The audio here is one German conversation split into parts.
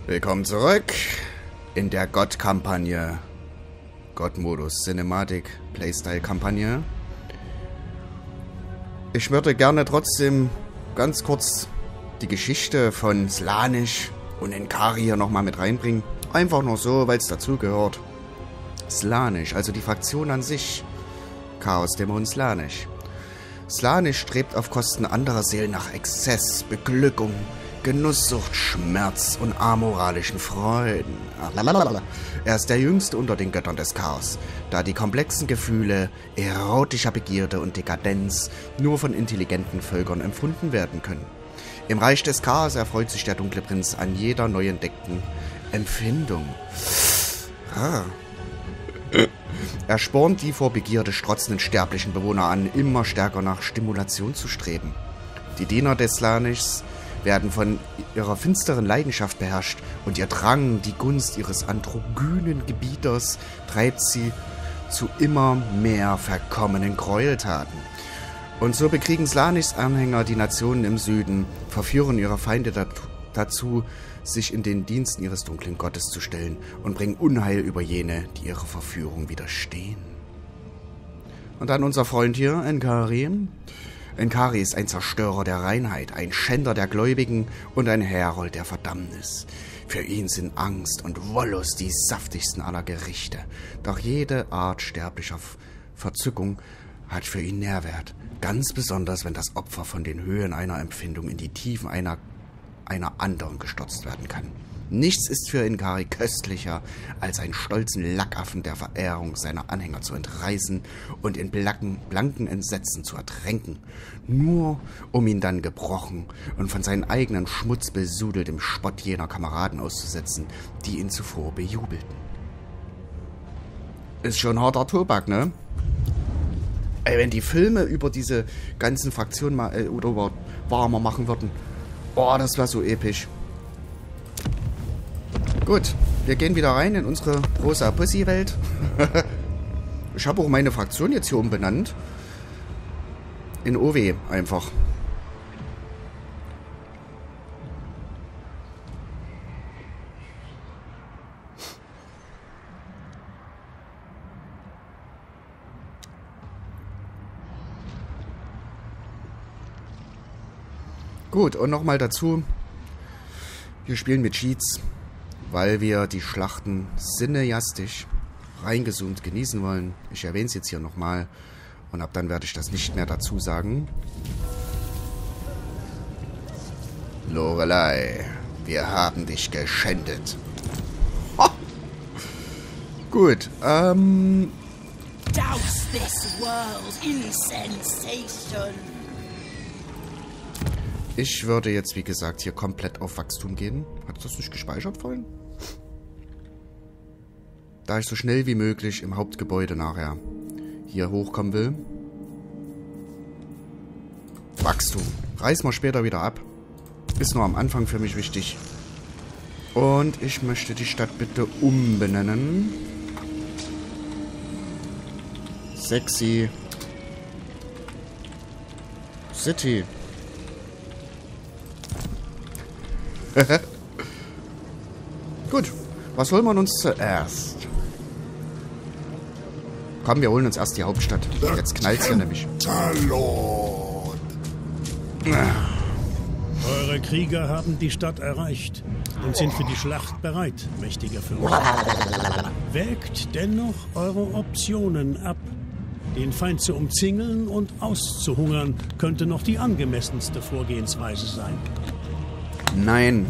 Willkommen zurück in der God-Kampagne. God-Modus, Cinematic, Playstyle-Kampagne. Ich würde gerne trotzdem ganz kurz die Geschichte von Slaanesh und Enkari hier nochmal mit reinbringen. Einfach nur so, weil es dazugehört. Slaanesh, also die Fraktion an sich. Chaosdämon Slaanesh. Slaanesh strebt auf Kosten anderer Seelen nach Exzess, Beglückung, Genusssucht, Schmerz und amoralischen Freuden. Er ist der Jüngste unter den Göttern des Chaos, da die komplexen Gefühle erotischer Begierde und Dekadenz nur von intelligenten Völkern empfunden werden können. Im Reich des Chaos erfreut sich der dunkle Prinz an jeder neu entdeckten Empfindung. Er spornt die vor Begierde strotzenden sterblichen Bewohner an, immer stärker nach Stimulation zu streben. Die Diener des Slaaneshs werden von ihrer finsteren Leidenschaft beherrscht und ihr Drang, die Gunst ihres androgynen Gebieters, treibt sie zu immer mehr verkommenen Gräueltaten. Und so bekriegen Slaaneshs Anhänger die Nationen im Süden, verführen ihre Feinde dazu, sich in den Diensten ihres dunklen Gottes zu stellen und bringen Unheil über jene, die ihrer Verführung widerstehen. Und dann unser Freund hier, Enkari. Enkari ist ein Zerstörer der Reinheit, ein Schänder der Gläubigen und ein Herold der Verdammnis. Für ihn sind Angst und Wollust die saftigsten aller Gerichte. Doch jede Art sterblicher Verzückung hat für ihn Nährwert. Ganz besonders, wenn das Opfer von den Höhen einer Empfindung in die Tiefen einer anderen gestürzt werden kann. Nichts ist für Enkari köstlicher, als einen stolzen Lackaffen der Verehrung seiner Anhänger zu entreißen und in blanken Entsetzen zu ertränken, nur um ihn dann gebrochen und von seinem eigenen Schmutz besudelt im Spott jener Kameraden auszusetzen, die ihn zuvor bejubelten. Ist schon harter Tobak, ne? Ey, wenn die Filme über diese ganzen Fraktionen mal oder warmer machen würden, oh, das war so episch. Gut, wir gehen wieder rein in unsere rosa Pussy-Welt. Ich habe auch meine Fraktion jetzt hier umbenannt. In OW einfach. Gut, und nochmal dazu, wir spielen mit Cheats, weil wir die Schlachten cineastisch reingezoomt genießen wollen. Ich erwähne es jetzt hier nochmal und ab dann werde ich das nicht mehr dazu sagen. Lorelei, wir haben dich geschändet. Ha! Gut, Douse this world in sensation. Ich würde jetzt, wie gesagt, hier komplett auf Wachstum gehen. Hat das nicht gespeichert vorhin? Da ich so schnell wie möglich im Hauptgebäude nachher hier hochkommen will. Wachstum. Reißen wir später wieder ab. Ist nur am Anfang für mich wichtig. Und ich möchte die Stadt bitte umbenennen. Sexy City. Gut, was holen wir uns zuerst? Komm, wir holen uns erst die Hauptstadt. Jetzt knallt's hier nämlich. Eure Krieger haben die Stadt erreicht und sind für die Schlacht bereit, mächtiger Fürst. Wägt dennoch eure Optionen ab. Den Feind zu umzingeln und auszuhungern könnte noch die angemessenste Vorgehensweise sein. Nein.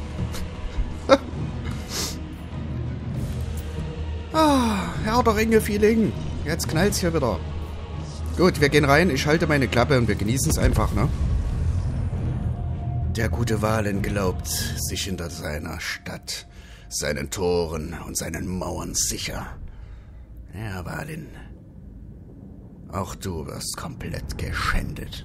Herr der Ringe-Feeling. Jetzt knallt's hier wieder. Gut, wir gehen rein. Ich halte meine Klappe und wir genießen es einfach, ne? Der gute Valen glaubt sich hinter seiner Stadt, seinen Toren und seinen Mauern sicher. Ja, Valen. Auch du wirst komplett geschändet.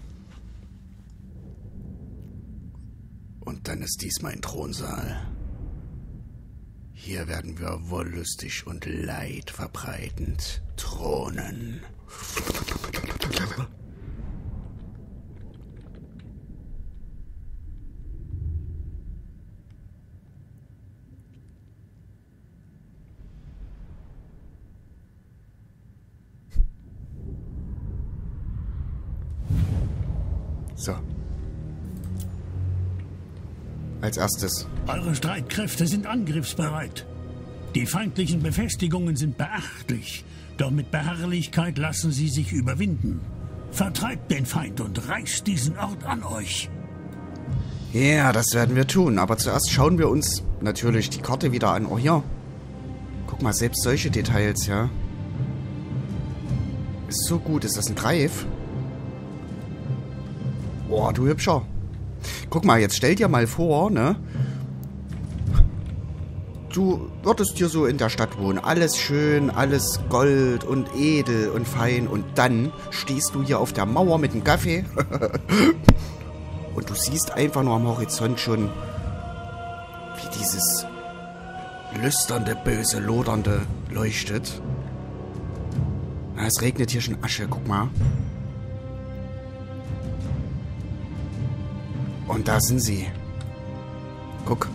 Und dann ist dies mein Thronsaal. Hier werden wir wollüstig und Leid verbreitend thronen. So. Als erstes. Eure Streitkräfte sind angriffsbereit. Die feindlichen Befestigungen sind beachtlich. Doch mit Beharrlichkeit lassen sie sich überwinden. Vertreibt den Feind und reißt diesen Ort an euch. Ja, das werden wir tun. Aber zuerst schauen wir uns natürlich die Karte wieder an. Oh ja. Guck mal, selbst solche Details, ja. Ist so gut. Ist das ein Greif? Boah, du Hübscher. Guck mal, jetzt stell dir mal vor, ne? Du würdest hier so in der Stadt wohnen. Alles schön, alles Gold und edel und fein. Und dann stehst du hier auf der Mauer mit dem Kaffee. Und du siehst einfach nur am Horizont schon, wie dieses lüsternde, böse, lodernde leuchtet. Na, es regnet hier schon Asche, guck mal. Und da sind sie. Guck.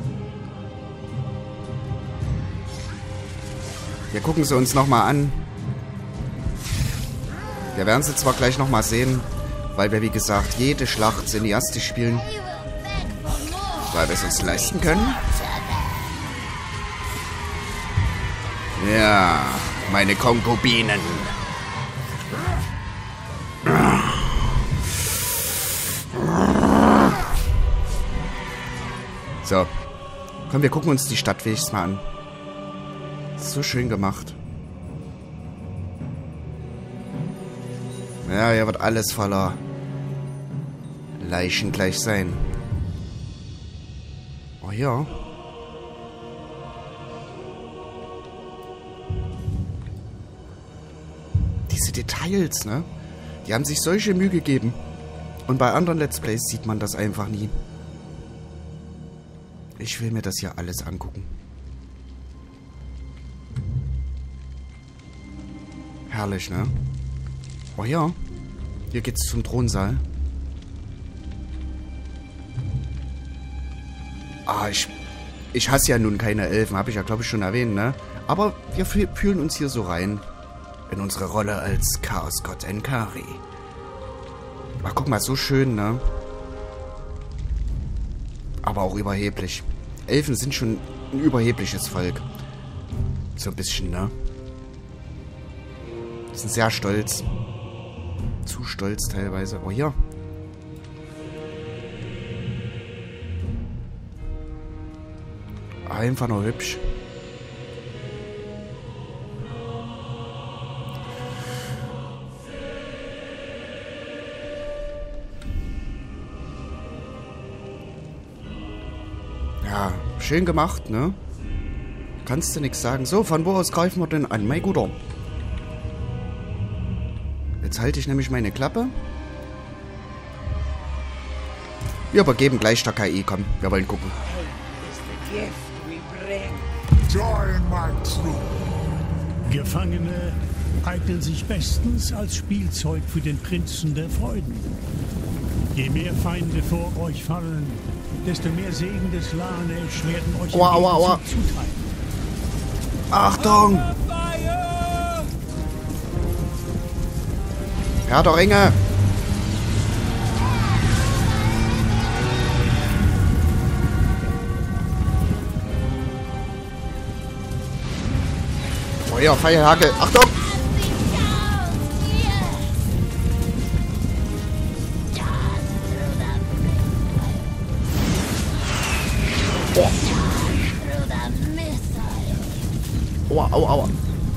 Wir gucken sie uns nochmal an. Wir werden sie zwar gleich nochmal sehen, weil wir, wie gesagt, jede Schlacht cineastisch spielen. Weil wir es uns leisten können. Ja, meine Konkubinen. So. Komm, wir gucken uns die Stadt wenigstens mal an. So schön gemacht. Ja, hier wird alles voller Leichen gleich sein. Oh ja. Diese Details, ne? Die haben sich solche Mühe gegeben. Und bei anderen Let's Plays sieht man das einfach nie. Ich will mir das hier alles angucken. Herrlich, ne? Oh ja. Hier geht's zum Thronsaal. Ah, ich hasse ja nun keine Elfen. Habe ich ja, glaube ich, schon erwähnt, ne? Aber wir fühlen uns hier so rein. In unsere Rolle als Chaosgott Enkari. Ach, guck mal, so schön, ne? Aber auch überheblich. Elfen sind schon ein überhebliches Volk. So ein bisschen, ne? Die sind sehr stolz. Zu stolz teilweise. Oh, hier. Einfach nur hübsch. Ja, schön gemacht, ne? Kannst du nichts sagen. So, von wo aus greifen wir denn an? Mein Guter. Jetzt halte ich nämlich meine Klappe. Wir übergeben gleich der KI. Komm, wir wollen gucken. Gefangene eignen sich bestens als Spielzeug für den Prinzen der Freuden. Je mehr Feinde vor euch fallen, desto mehr Segen des Slanesh werden euch zuteilen. Achtung! Herr der Ringe! Feuer, Pfeilhagel, Achtung! Oh. Aua, aua, aua.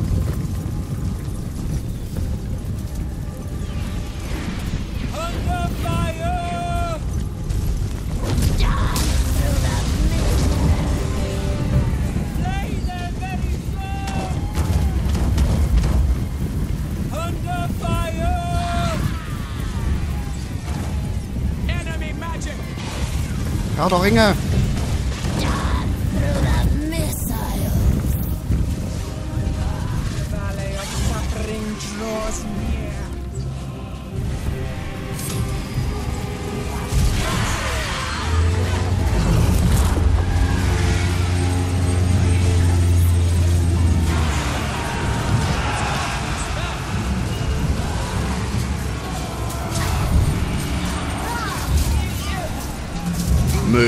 Herr der Ringe!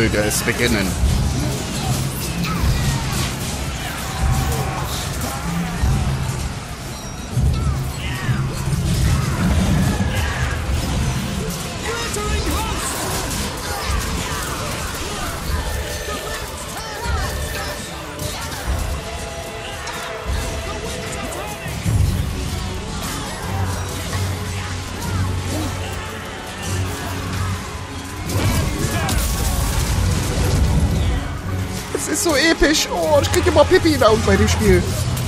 möge es beginnen. Es ist so episch. Oh, ich krieg immer Pipi in den Augen bei dem Spiel.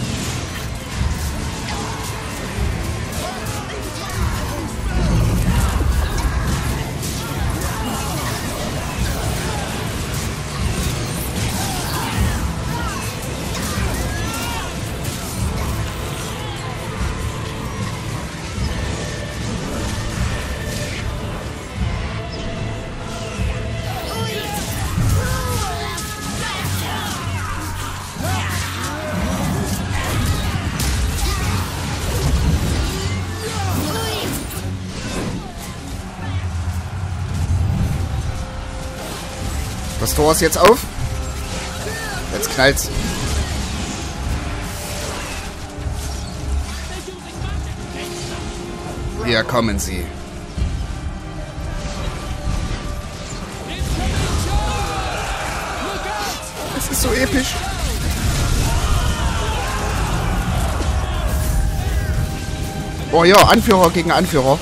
Das Tor ist jetzt auf. Jetzt knallt's. Hier kommen sie. Es ist so episch. Oh ja, Anführer gegen Anführer.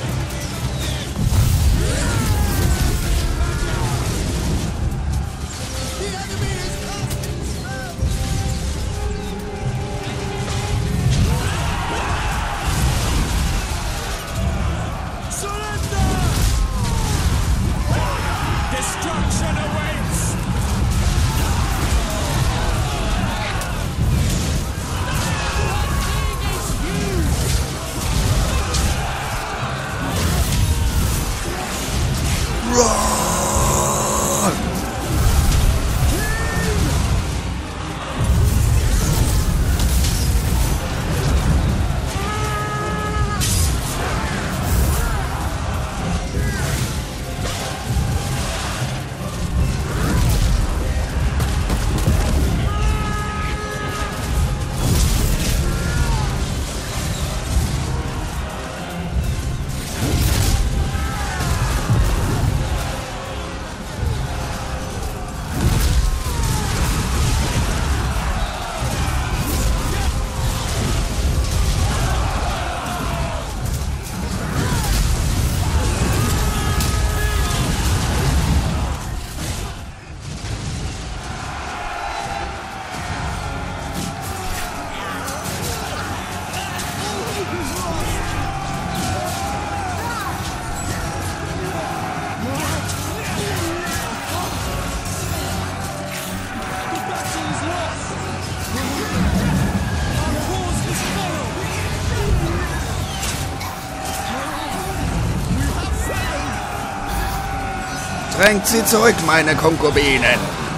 Drängt sie zurück, meine Konkubinen.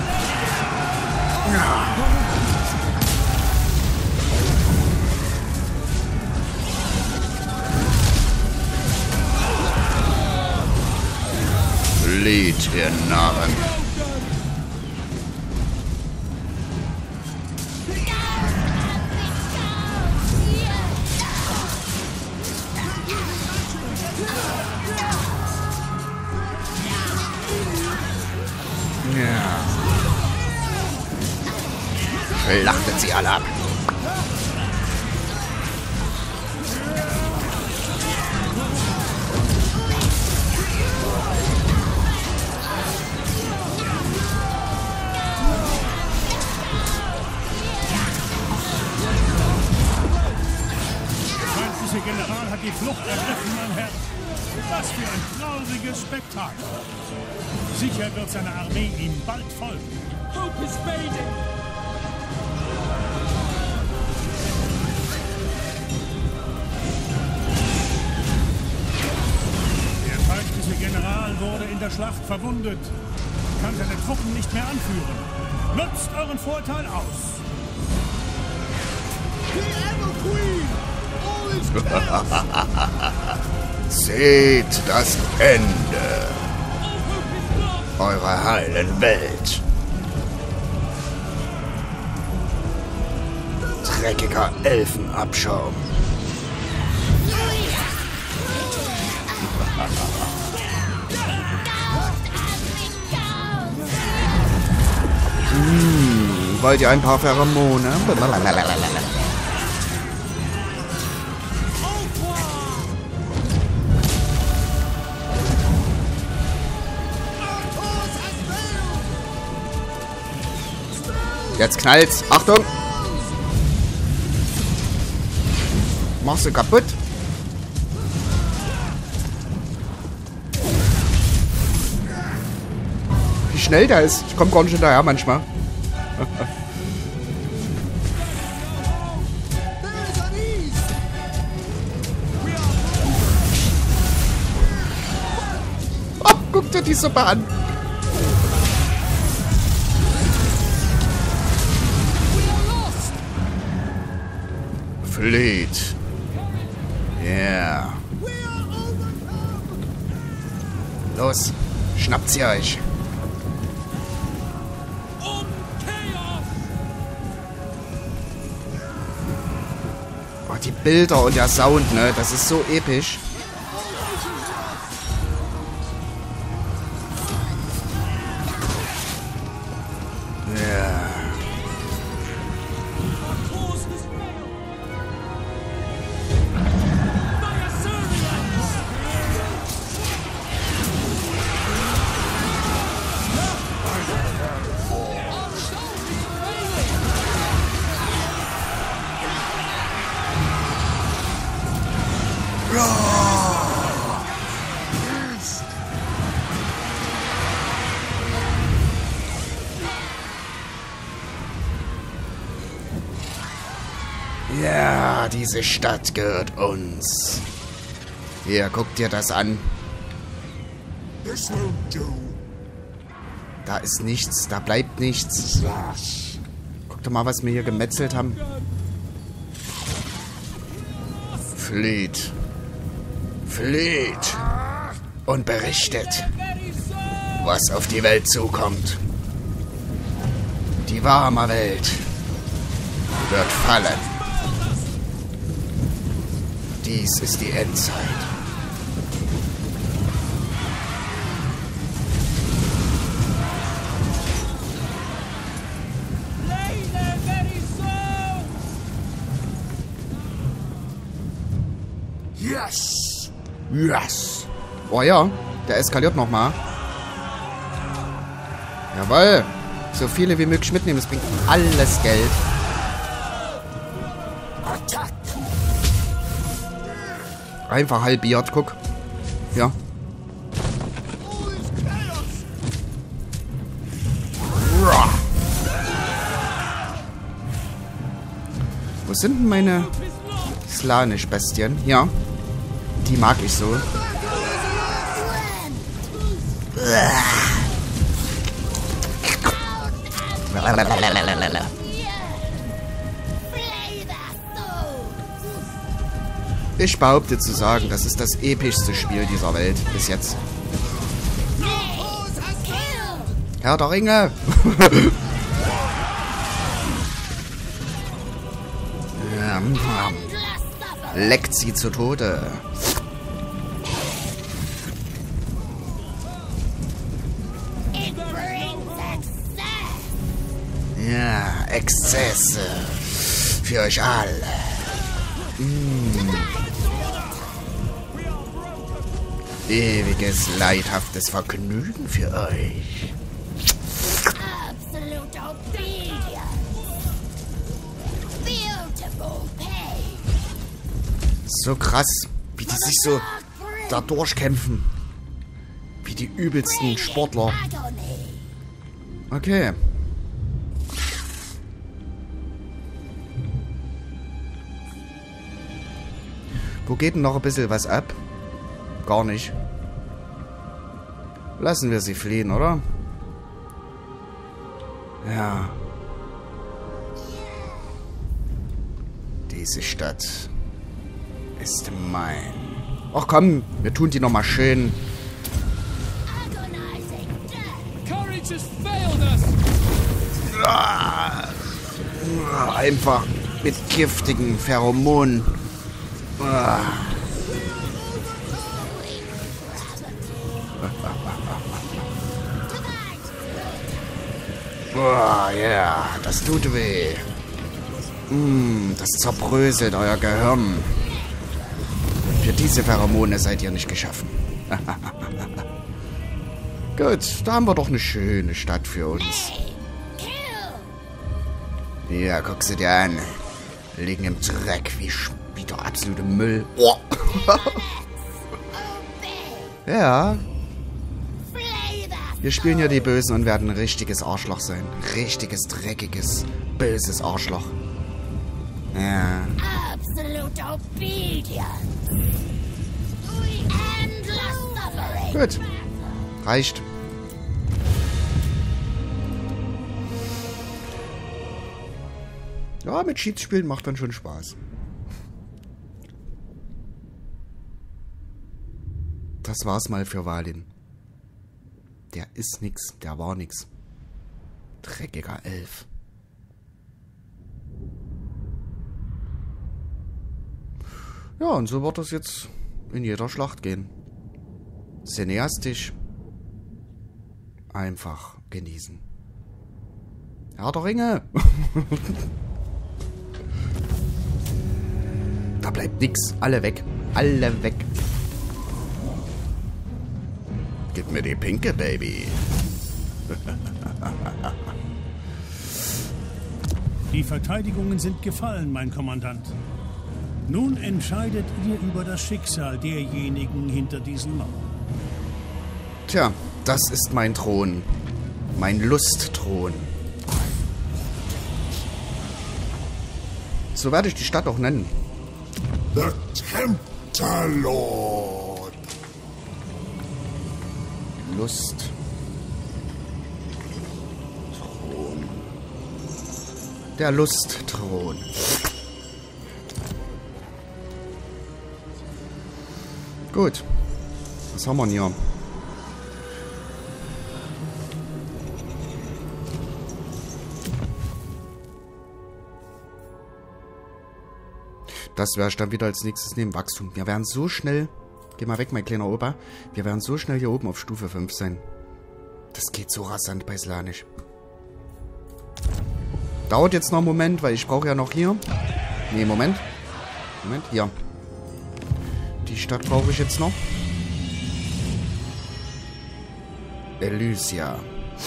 Flieht, ihr Narren. Schlachtet sie alle ab. Der feindliche General hat die Flucht ergriffen, mein Herr. Was für ein trauriges Spektakel. Sicher wird seine Armee ihm bald folgen. Hope is fading. Der feindliche General wurde in der Schlacht verwundet, kann seine Truppen nicht mehr anführen. Nutzt euren Vorteil aus. Seht das Ende. eurer heilen Welt. Dreckiger Elfenabschaum. Wollt ihr ein paar Pheromone? Jetzt knallt's. Achtung! Machst du kaputt? Wie schnell der ist. Ich komme gar nicht hinterher manchmal. Oh, guck dir die Suppe an. Flieht. Yeah. Los, schnappt sie euch. Oh, die Bilder und der Sound, ne? Das ist so episch. Ja. Ja, diese Stadt gehört uns. Hier, guck dir das an. Da ist nichts, da bleibt nichts. Guck doch mal, was wir hier gemetzelt haben. Flieht. Flieht. Und berichtet, was auf die Welt zukommt. Die warme Welt wird fallen. Dies ist die Endzeit. Yes! Yes! Oh ja, der eskaliert nochmal. Jawohl! So viele wie möglich mitnehmen, das bringt alles Geld. Einfach halbiert, guck. Ja. Wo sind denn meine Slanisch-Bestien? Ja. Die mag ich so. Ich behaupte zu sagen, das ist das epischste Spiel dieser Welt bis jetzt. Herr der Ringe! Leckt sie zu Tode. Ja, Exzesse. Für euch alle. Ewiges, leidhaftes Vergnügen für euch. So krass, wie die sich so da durchkämpfen. Wie die übelsten Sportler. Okay. Wo geht denn noch ein bisschen was ab? Gar nicht. Lassen wir sie fliehen, oder? Ja. Diese Stadt ist mein. Ach komm, wir tun die nochmal schön Einfach mit giftigen Pheromonen. Ja, das tut weh. Das zerbröselt euer Gehirn. Für diese Pheromone seid ihr nicht geschaffen. Gut, da haben wir doch eine schöne Stadt für uns. Ja, guck sie dir an. Liegen im Dreck wie der absolute Müll. Oh. Ja. Wir spielen ja die Bösen und werden ein richtiges Arschloch sein. Richtiges, dreckiges, böses Arschloch. Ja. Gut. Reicht. Ja, mit Cheats spielen macht dann schon Spaß. Das war's mal für Valin. Der ist nix, der war nix. Dreckiger Elf. Ja, und so wird es jetzt in jeder Schlacht gehen. Cineastisch. Einfach genießen. Herr der Ringe. Da bleibt nix. Alle weg. Alle weg. Gib mir die Pinke, Baby. Die Verteidigungen sind gefallen, mein Kommandant. Nun entscheidet ihr über das Schicksal derjenigen hinter diesen Mauern. Tja, das ist mein Thron. Mein Lustthron. So werde ich die Stadt auch nennen. The Tempter Lord. Lust. Thron. Der Lustthron. Gut. Was haben wir denn hier? Das werde ich dann wieder als nächstes nehmen. Wachstum. Wir werden so schnell... Geh mal weg, mein kleiner Opa. Wir werden so schnell hier oben auf Stufe 5 sein. Das geht so rasant bei Slaanesh. Dauert jetzt noch einen Moment, weil ich brauche ja noch hier... Nee, Moment. Moment, hier. Die Stadt brauche ich jetzt noch. Elysia.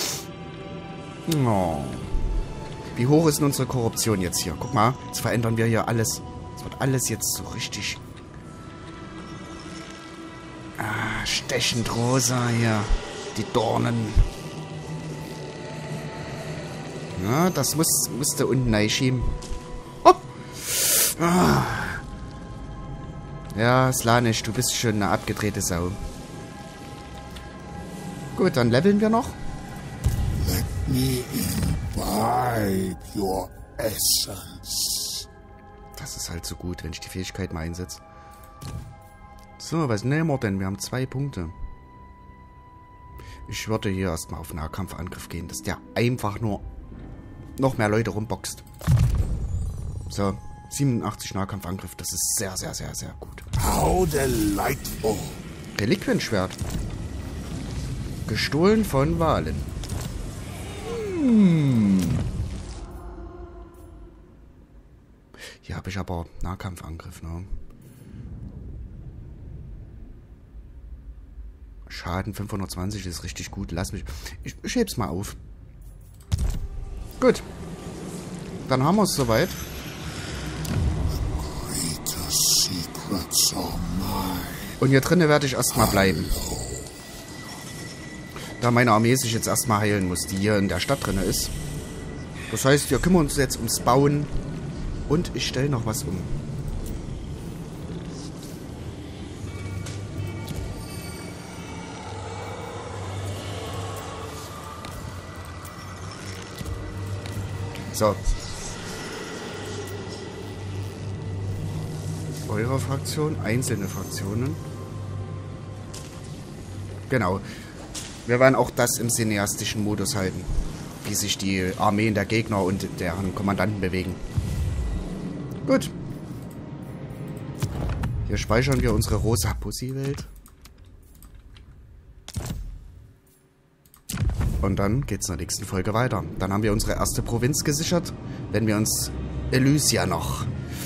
Oh. Wie hoch ist denn unsere Korruption jetzt hier? Guck mal, jetzt verändern wir hier alles. Es wird alles jetzt so richtig... stechend rosa hier. Die Dornen. Ja, das musste unten reinschieben. Oh. Ah. Ja, Slaanesh, du bist schon eine abgedrehte Sau. Gut, dann leveln wir noch. Let me imbibe your essence. Das ist halt so gut, wenn ich die Fähigkeit mal einsetze. So, was nehmen wir denn? Wir haben 2 Punkte. Ich würde hier erstmal auf Nahkampfangriff gehen, dass der einfach nur noch mehr Leute rumboxt. So, 87 Nahkampfangriff, das ist sehr, sehr, sehr, sehr gut. How delightful. Reliquienschwert. Gestohlen von Valin. Hier habe ich aber Nahkampfangriff, ne? Schaden 520 ist richtig gut. Lass mich... Ich heb's mal auf. Gut. Dann haben wir es soweit. Und hier drinnen werde ich erstmal bleiben. Da meine Armee sich jetzt erstmal heilen muss, die hier in der Stadt drin ist. Das heißt, wir kümmern uns jetzt ums Bauen. Und ich stelle noch was um. So. Eure Fraktion, einzelne Fraktionen. Genau. Wir werden auch das im cineastischen Modus halten. Wie sich die Armeen der Gegner und deren Kommandanten bewegen. Gut. Hier speichern wir unsere rosa Pussy-Welt. Und dann geht's in der nächsten Folge weiter. Dann haben wir unsere erste Provinz gesichert, wenn wir uns Elysia noch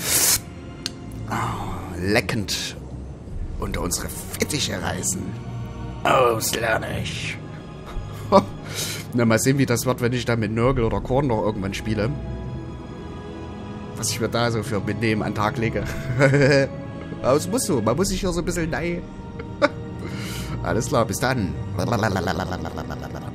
leckend unter unsere Fittiche reißen. Ausländisch. Na, mal sehen, wie das wird, wenn ich dann mit Nurgle oder Korn noch irgendwann spiele. Was ich mir da so für mitnehmen an den Tag lege. Aber es muss so. Man muss sich hier so ein bisschen Alles klar, bis dann.